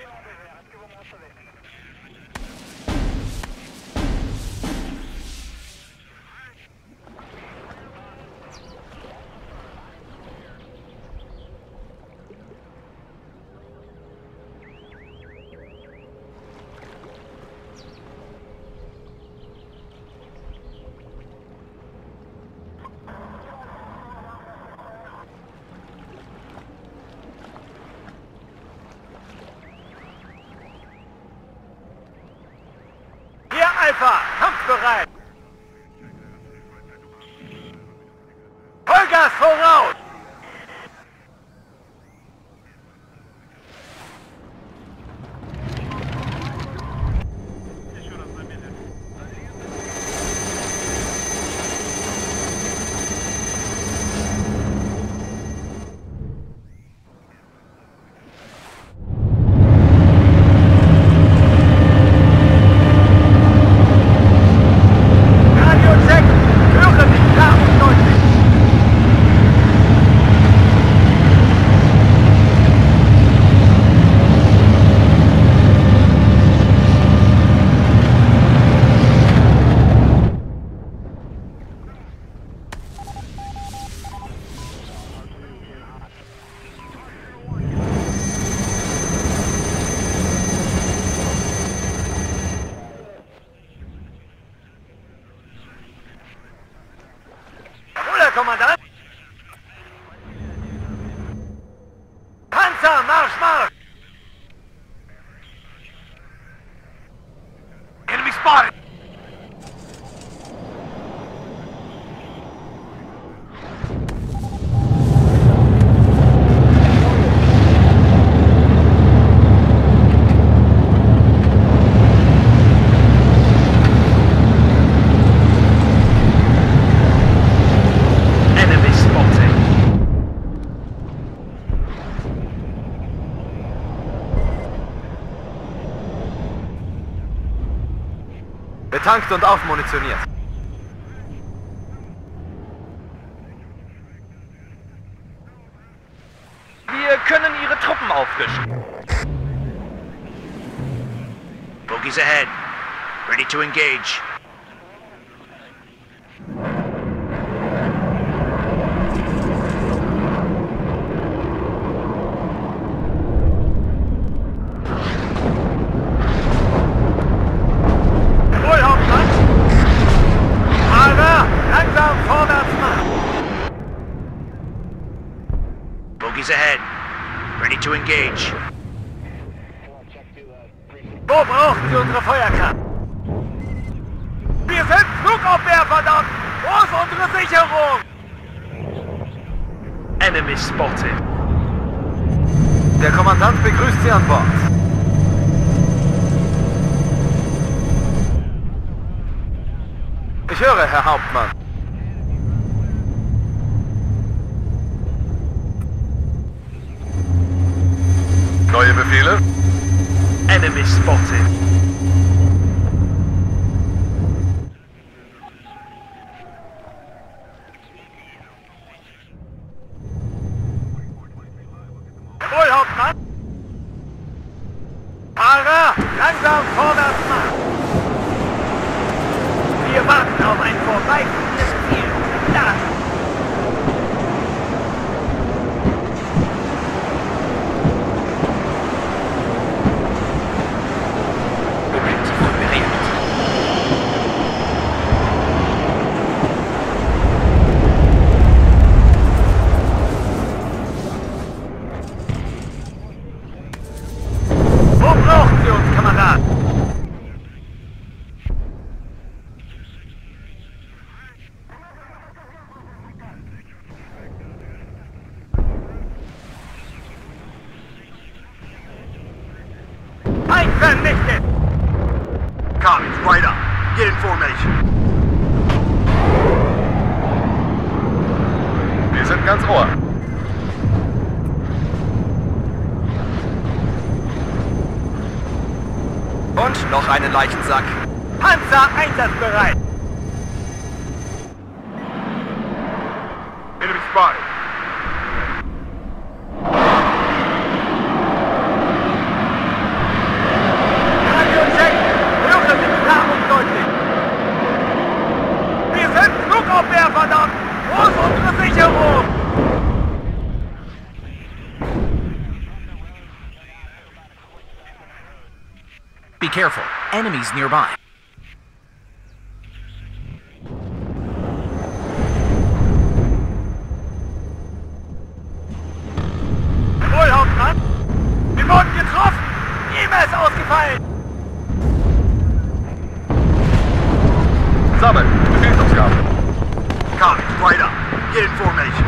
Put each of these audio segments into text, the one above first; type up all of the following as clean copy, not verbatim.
Alpha, kampfbereit! Vollgas voraus! Kommandant! Panzer, Marsch, Marsch! Enemy spotted! Betankt und aufmunitioniert. Wir können Ihre Truppen auffrischen. Bogies ahead. Ready to engage. Bogies ahead. Ready to engage. Wo brauchen Sie unsere Feuerkraft? Wir sind Flugabwehr, verdammt! Wo ist unsere Sicherung? Enemy spotted. Der Kommandant begrüßt Sie an Bord. Ich höre, Herr Hauptmann. Neue Befehle? Enemy spotted. Jawohl, Hauptmann! Fahrer, langsam vorwärts machen! Wir warten auf ein vorbeifliegendes Ziel. Da! Vernichtet! Copies, right up. Get in formation. Wir sind ganz Ohr. Und noch einen Leichensack. Panzer einsatzbereit! Enemy spotted. Be careful. Enemies nearby. Jawohl, Hauptmann! Wir wurden getroffen! E-Mail ist ausgefallen! Sammeln! Befehlsausgabe! Comics, right up! Get in formation!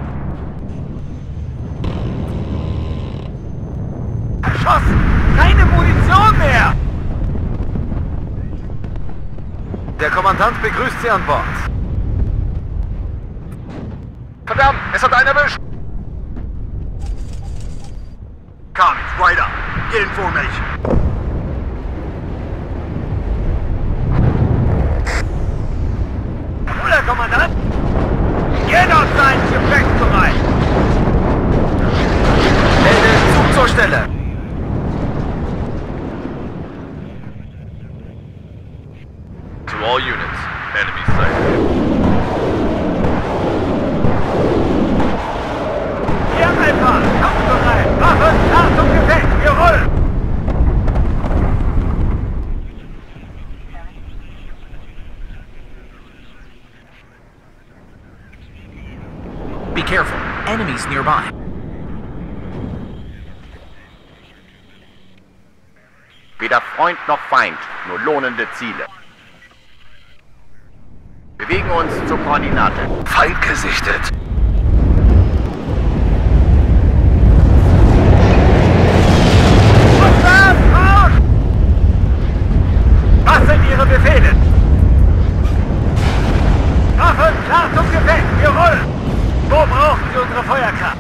Erschossen! Keine Munition mehr! Der Kommandant begrüßt Sie an Bord. Verdammt! Es hat einen erwischt! Comics, right up! Get in formation! Jawohl, Herr Kommandant! Jeder sein gefechtsbereit! Melde Zug zur Stelle! To all units, enemy sighted. Hier einfach! Kampfbereit! Waffe, klar zum Gefecht! Wir rollen! Be careful. Enemies nearby. Weder Freund noch Feind, nur lohnende Ziele. Bewegen uns zur Koordinate. Feind gesichtet! Was sind Ihre Befehle? Waffen, klar zum Gefecht! Wir rollen! Wo brauchen Sie unsere Feuerkraft?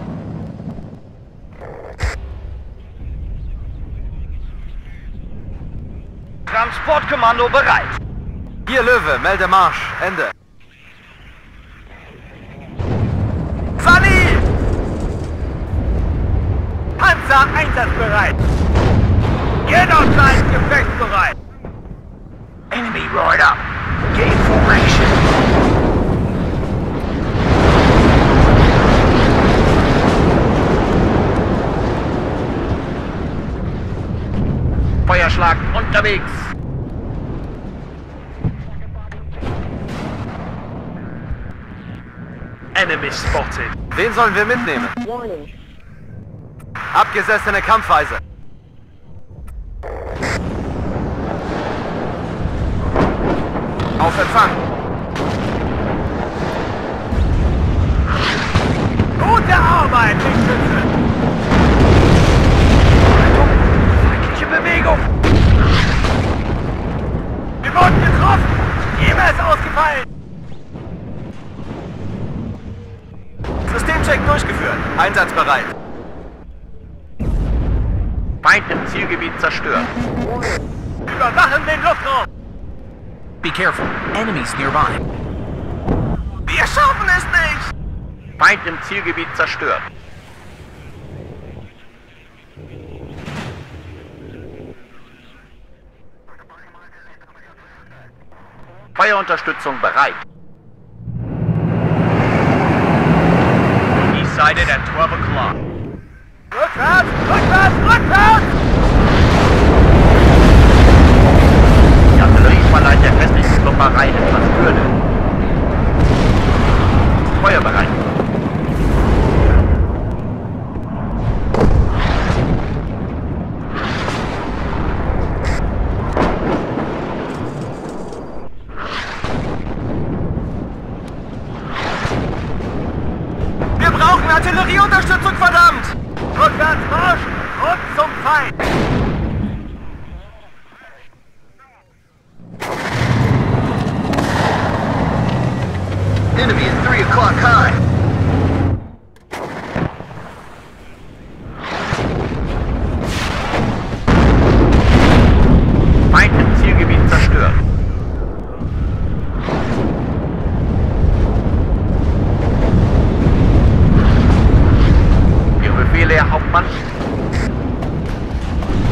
Transportkommando bereit. Hier Löwe, melde Marsch. Ende. Sunny! Panzer einsatzbereit! Jeder Kleid gefechtsbereit! Enemy right up. Get in formation. Feuerschlag unterwegs. Enemy spotted. Wen sollen wir mitnehmen? Warning. Abgesessene Kampfweise. Auf Empfang. Gute Arbeit, Linkschütze. Feindliche Bewegung. Wir wurden getroffen. E-Mail ist ausgefallen. Systemcheck durchgeführt. Einsatzbereit. Feind im Zielgebiet zerstört. Überwachen den Luftraum. Be careful. Enemies nearby. Wir schaffen es nicht. Feind im Zielgebiet zerstört. Feuerunterstützung bereit. He sighted at 12 o'clock. Rückwärts, rückwärts, rückwärts. Die Artillerie verleiht der restlichen Klopperei etwas Würde. Feuer bereit. Wir brauchen Artillerieunterstützung, verdammt! Rückwärts Marsch und zum Feind! Enemy at 3 o'clock high! Feind im Zielgebiet zerstört. Ihre Befehle, Herr Hauptmann?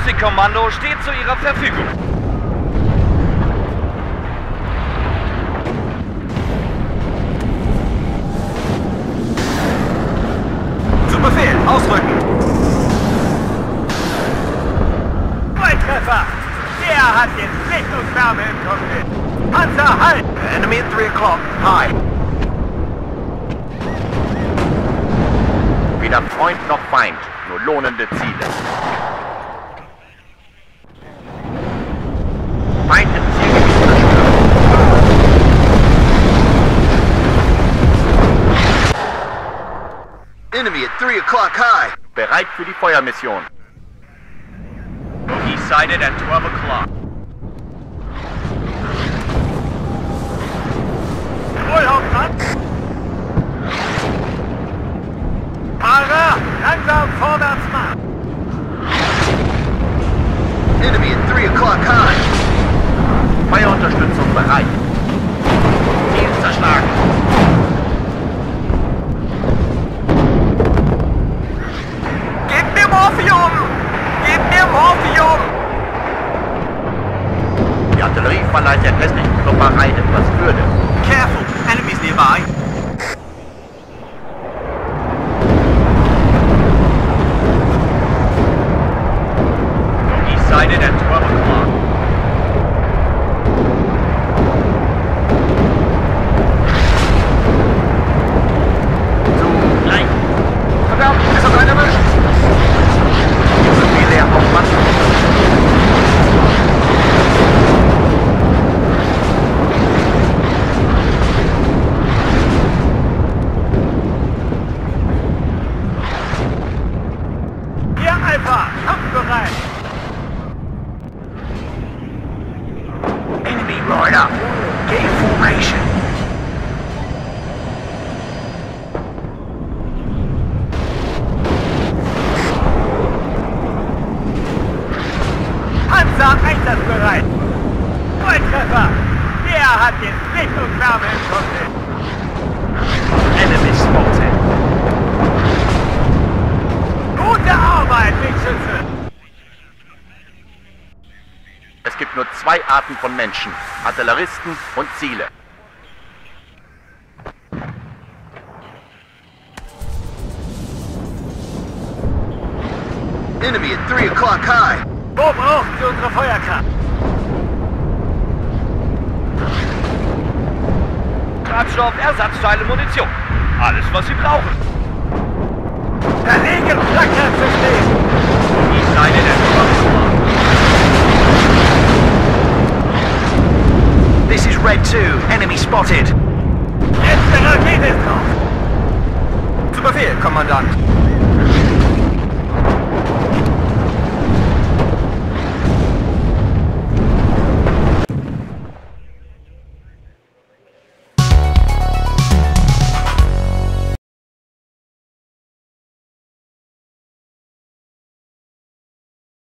Logistikkommando steht zu Ihrer Verfügung. Zu Befehl, ausrücken! Volltreffer! Der hat jetzt Licht und Wärme im Cockpit! Panzer, halt! Enemy at 3 o'clock. High. Weder Freund noch Feind, nur lohnende Ziele. Feind im Zielgebiet zerstören. Enemy at 3 o'clock high. Bereit für die Feuermission. Bogey sighted at 12 o'clock. Wohlhauptmann! Fahrer, langsam vorwärts machen! Enemy at 3 o'clock high. Feuerunterstützung bereit. Ziel zerschlagen. Gib mir Morphium! Gib mir Morphium! Die Artillerie verleiht der restlichen Klopperei etwas Würde. Careful, enemies nearby. Bogey sighted at 12 o'clock. Zugleich. Verdammt, ist das ein erwischt? Befehle Hauptmann. Hier, Alpha! Kampfbereit! Enemy right up. Get in formation. Panzer einsatzbereit! Volltreffer! Der hat jetzt Licht und Wärme im Cockpit! Enemy spotted. Gute Arbeit, Wegschütze! Es gibt nur zwei Arten von Menschen. Artilleristen und Ziele. Enemy at 3 o'clock high. Wo brauchen Sie unsere Feuerkraft? Treibstoff, Ersatzteile, Munition. Alles, was Sie brauchen. Verlegen Flakherzsystem! Bogey sighted at 12 o'clock. This is Red 2. Enemy spotted. Letzte Rakete ist drauf! Zu Befehl, Kommandant.